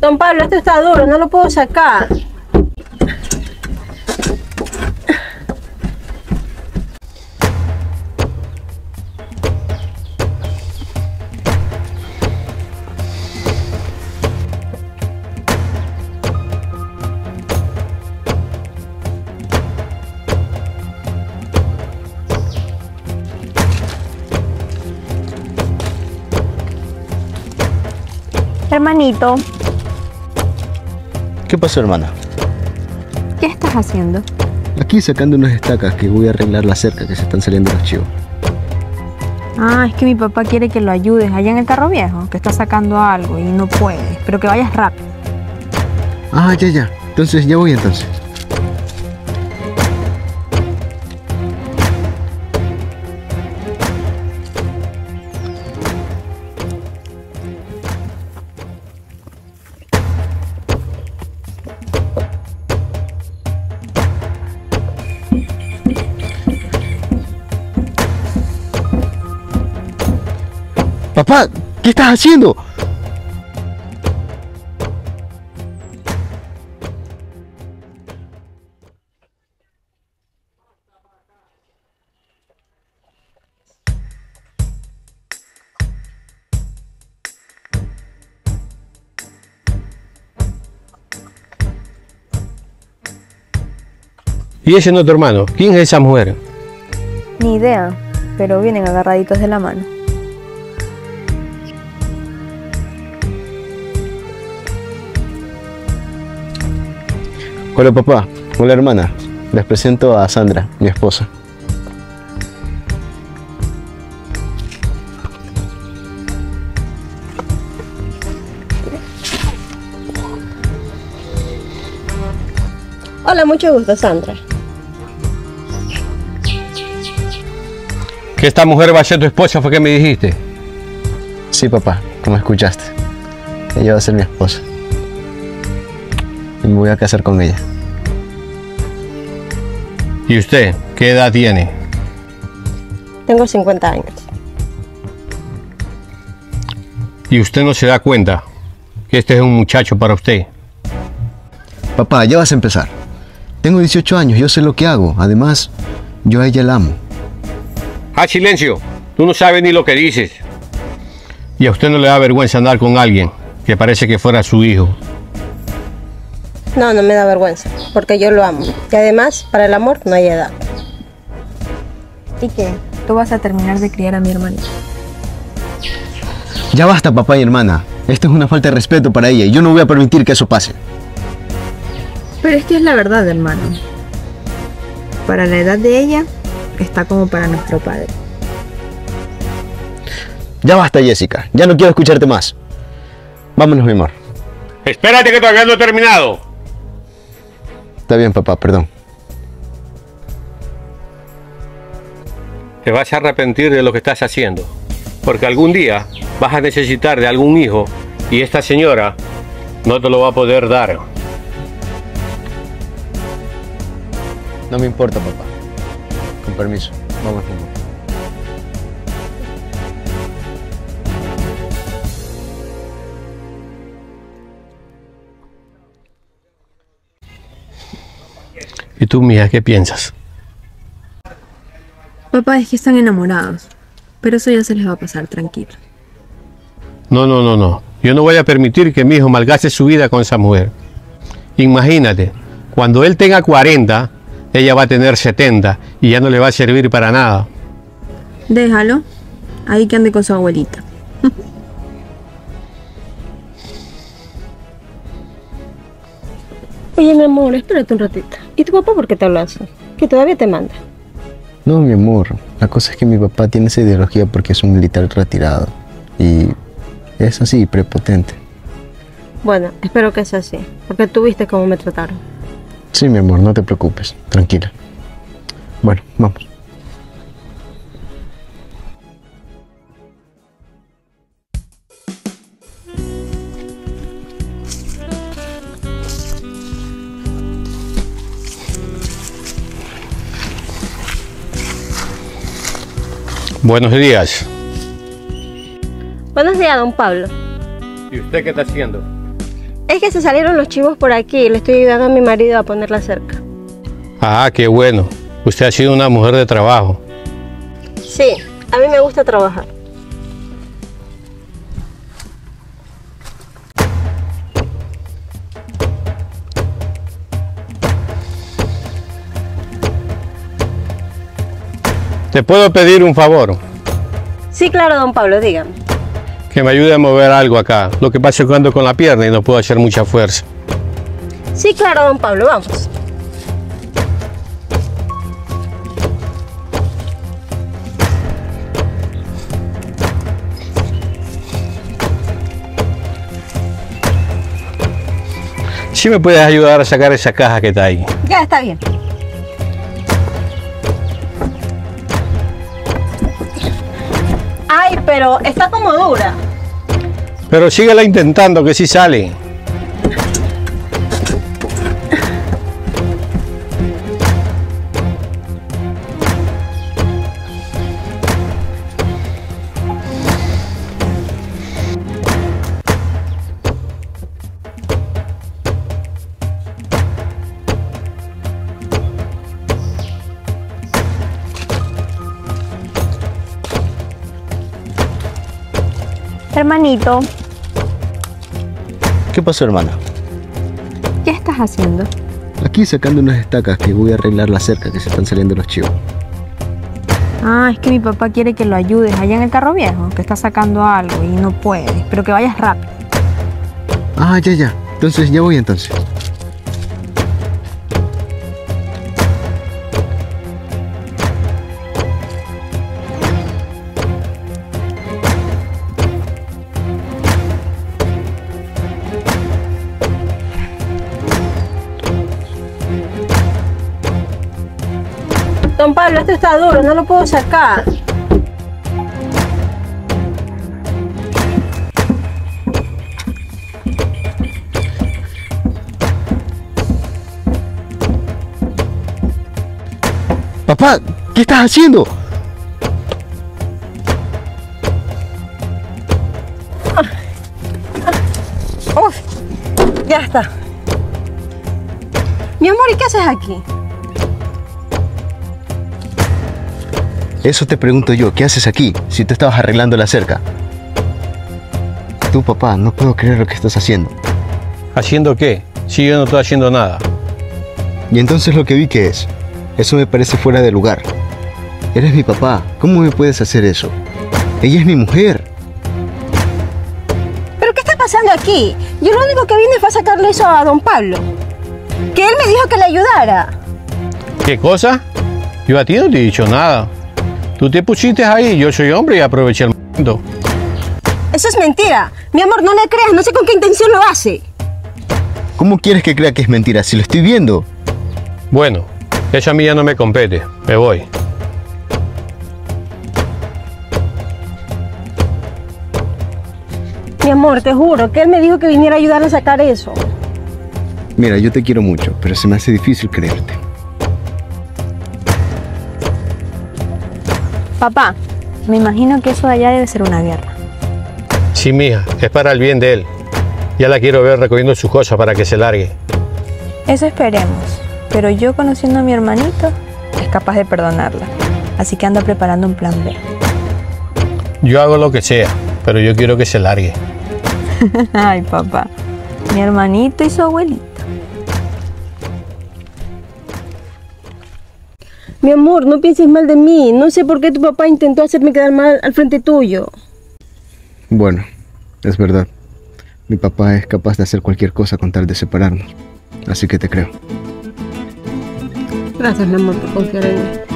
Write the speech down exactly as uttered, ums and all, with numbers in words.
Don Pablo, esto está duro, no lo puedo sacar. Hermanito, ¿Qué pasó, hermana? ¿qué estás haciendo? Aquí sacando unas estacas que voy a arreglar la cerca que se están saliendo los chivos. Ah, es que mi papá quiere que lo ayudes allá en el carro viejo, que está sacando algo y no puede, pero que vayas rápido. Ah, ya, ya. Entonces, ya voy entonces. Papá, ¿qué estás haciendo? Y ese no es tu hermano. ¿Quién es esa mujer? Ni idea, pero vienen agarraditos de la mano. Hola, papá. Hola, hermana. Les presento a Sandra, mi esposa. Hola, mucho gusto, Sandra. Que esta mujer va a ser tu esposa, ¿fue que me dijiste? Sí, papá, como escuchaste. Ella va a ser mi esposa. Y me voy a casar con ella. ¿Y usted qué edad tiene? Tengo cincuenta años. ¿Y usted no se da cuenta que este es un muchacho para usted? Papá, ya vas a empezar. Tengo dieciocho años, yo sé lo que hago. Además, yo a ella la amo. ¡Ah, silencio! Tú no sabes ni lo que dices. Y a usted no le da vergüenza andar con alguien que parece que fuera su hijo. No, no me da vergüenza, porque yo lo amo. Y además, para el amor no hay edad. ¿Y qué? Tú vas a terminar de criar a mi hermanito. Ya basta, papá y hermana. Esto es una falta de respeto para ella y yo no voy a permitir que eso pase. Pero es que es la verdad, hermano. Para la edad de ella, está como para nuestro padre. Ya basta, Jessica. Ya no quiero escucharte más. Vámonos, mi amor. Espérate que todavía no he terminado. Está bien, papá, perdón. Te vas a arrepentir de lo que estás haciendo. Porque algún día vas a necesitar de algún hijo y esta señora no te lo va a poder dar. No me importa, papá. Con permiso. Vamos, mi amor. ¿Y tú, mija, qué piensas? Papá, es que están enamorados. Pero eso ya se les va a pasar, tranquilo. No, no, no, no. Yo no voy a permitir que mi hijo malgaste su vida con esa mujer. Imagínate, cuando él tenga cuarenta, ella va a tener setenta y ya no le va a servir para nada. Déjalo. Ahí que ande con su abuelita. Oye, mi amor, espérate un ratito. ¿Y tu papá por qué te habla así? Que todavía te manda. No, mi amor. La cosa es que mi papá tiene esa ideología porque es un militar retirado. Y es así, prepotente. Bueno, espero que sea así, porque tú viste cómo me trataron. Sí, mi amor, no te preocupes. Tranquila. Bueno, vamos. Buenos días. Buenos días, don Pablo. ¿Y usted qué está haciendo? Es que se salieron los chivos por aquí. Le estoy ayudando a mi marido a poner la cerca. Ah, qué bueno. Usted ha sido una mujer de trabajo. Sí, a mí me gusta trabajar. ¿Te puedo pedir un favor? Sí, claro, don Pablo, dígame. Que me ayude a mover algo acá. Lo que pasa es que ando con la pierna y no puedo hacer mucha fuerza. Sí, claro, don Pablo, vamos. ¿Sí me puedes ayudar a sacar esa caja que está ahí? Ya, está bien. Ay, pero está como dura. Pero síguela intentando, que sí sale. Hermanito, ¿Qué pasó, hermana? ¿qué estás haciendo? Aquí sacando unas estacas que voy a arreglar la cerca que se están saliendo los chivos. Ah, es que mi papá quiere que lo ayudes allá en el carro viejo, que está sacando algo y no puedes, pero que vayas rápido. Ah, ya, ya. Entonces, ya voy entonces. Don Pablo, esto está duro, no lo puedo sacar. Papá, ¿qué estás haciendo? Uf, ya está. Mi amor, ¿y qué haces aquí? Eso te pregunto yo, ¿qué haces aquí si tú estabas arreglando la cerca? Tú, papá, no puedo creer lo que estás haciendo. ¿Haciendo qué? Si yo no estoy haciendo nada. Y entonces lo que vi que es, eso me parece fuera de lugar. Eres mi papá, ¿cómo me puedes hacer eso? Ella es mi mujer. ¿Pero qué está pasando aquí? Yo lo único que vine fue a sacarle eso a don Pablo. Que él me dijo que le ayudara. ¿Qué cosa? Yo a ti no te he dicho nada. Tú te pusiste ahí, yo soy hombre y aproveché el momento. Eso es mentira. Mi amor, no le creas, no sé con qué intención lo hace. ¿Cómo quieres que crea que es mentira si lo estoy viendo? Bueno, eso a mí ya no me compete. Me voy. Mi amor, te juro que él me dijo que viniera a ayudarle a sacar eso. Mira, yo te quiero mucho, pero se me hace difícil creerte. Papá, me imagino que eso de allá debe ser una guerra. Sí, mija, es para el bien de él. Ya la quiero ver recogiendo sus cosas para que se largue. Eso esperemos, pero yo conociendo a mi hermanito, es capaz de perdonarla. Así que ando preparando un plan B. Yo hago lo que sea, pero yo quiero que se largue. Ay, papá, mi hermanito y su abuelita. Mi amor, no pienses mal de mí. No sé por qué tu papá intentó hacerme quedar mal al frente tuyo. Bueno, es verdad. Mi papá es capaz de hacer cualquier cosa con tal de separarnos. Así que te creo. Gracias, mi amor, por confiar en mí.